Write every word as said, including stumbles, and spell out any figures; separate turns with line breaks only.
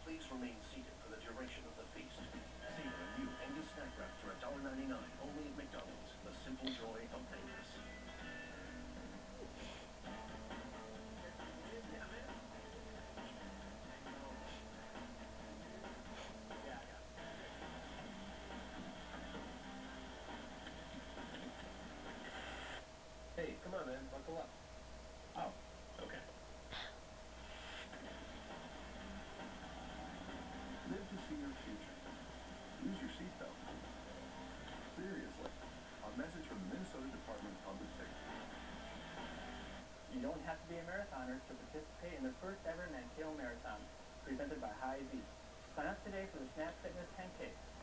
Please remain seated for the duration of the feast. Savor a new Angus snack wrap for one dollar ninety-nine only at McDonald's. The simple joy of Angus. Hey, come on, man. Buckle up. Oh, okay. Live to see your future. Use your seatbelt. Seriously. A message from the Minnesota Department of Public Safety.
You don't have to be a marathoner to participate in the first ever Mankato Marathon, presented by Hy-Vee. Sign up today for the Snap Fitness ten K.